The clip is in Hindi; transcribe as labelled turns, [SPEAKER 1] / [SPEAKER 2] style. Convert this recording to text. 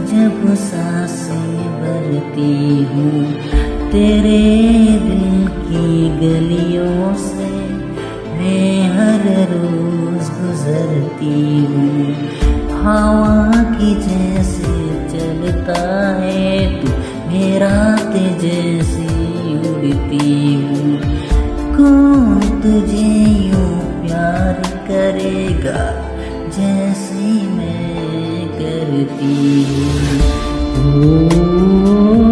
[SPEAKER 1] जब सांसें भरती हूँ तेरे दिल की गलियों से, मैं हर रोज गुजरती हूँ। हवा की जैसे चलता है तू, मेरा जैसी उड़ती हूँ। कौन तुझे यूं प्यार करेगा जैसे मैं करती हूँ।